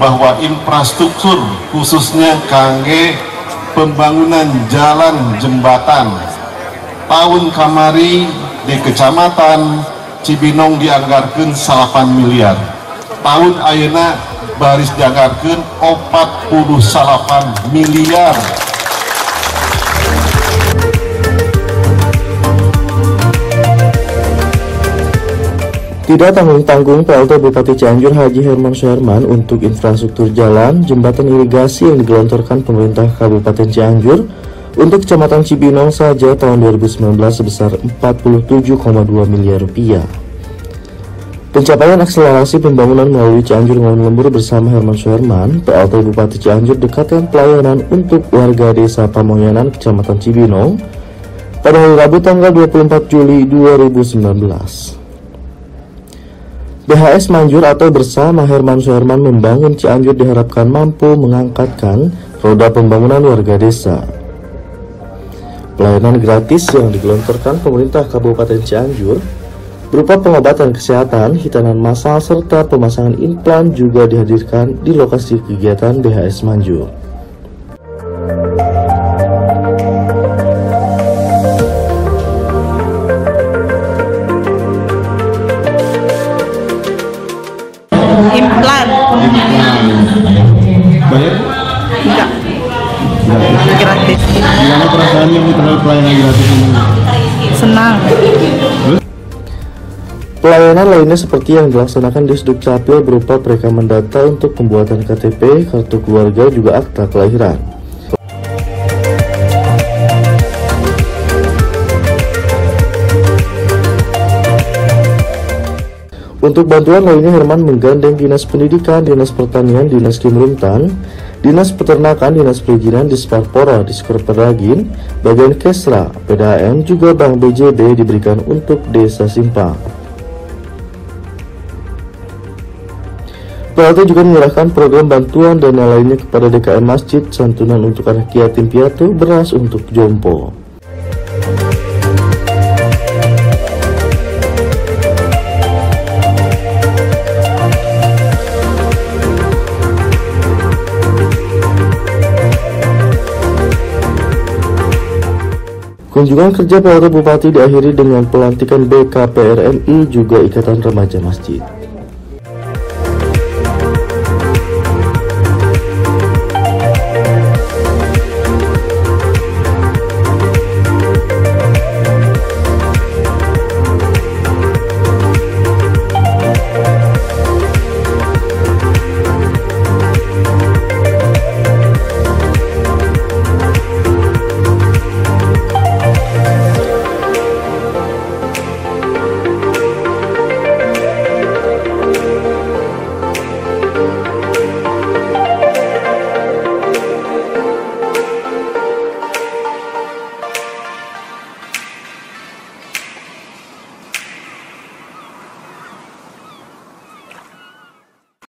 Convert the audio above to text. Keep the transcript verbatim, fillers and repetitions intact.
bahwa infrastruktur khususnya kangge pembangunan jalan jembatan tahun kamari di Kecamatan Cibinong dianggarkan delapan miliar, tahun ayeuna baris dianggarkan empat puluh delapan miliar. Tidak tanggung-tanggung P L T Bupati Cianjur Haji Herman Suherman untuk infrastruktur jalan, jembatan irigasi yang digelontorkan pemerintah Kabupaten Cianjur untuk Kecamatan Cibinong saja tahun dua ribu sembilan belas sebesar empat puluh tujuh koma dua miliar rupiah. Pencapaian akselerasi pembangunan melalui Cianjur Ngalun Lembur bersama Herman Suherman, P L T Bupati Cianjur dekatkan pelayanan untuk warga desa Pamoyanan Kecamatan Cibinong pada hari Rabu tanggal dua puluh empat Juli dua ribu sembilan belas. B H S Manjur atau bersama Herman Suherman membangun Cianjur diharapkan mampu mengangkatkan roda pembangunan warga desa. Pelayanan gratis yang digelontorkan pemerintah Kabupaten Cianjur berupa pengobatan kesehatan, hitanan massal, serta pemasangan implan juga dihadirkan di lokasi kegiatan B H S Manjur. Implan. Bayar? Enggak. Gratis. Gratis. Gimana perasaannya terhadap pelayanan gratis ini? Senang. Pelayanan lainnya seperti yang dilaksanakan di Sdukcapil berupa perekaman data untuk pembuatan K T P, kartu keluarga, juga akta kelahiran. Untuk bantuan lainnya, Herman menggandeng Dinas Pendidikan, Dinas Pertanian, Dinas Kimlumtan, Dinas Peternakan, Dinas Perizinan, Disparpora, Disperperagin, bagian Kesra, P D A M, juga Bank B J B diberikan untuk Desa Simpang. P L T juga menyerahkan program bantuan dana lainnya kepada D K M Masjid, santunan untuk anak yatim piatu, beras untuk jompo. Kunjungan kerja P L T Bupati diakhiri dengan pelantikan B K P R M I juga Ikatan Remaja Masjid.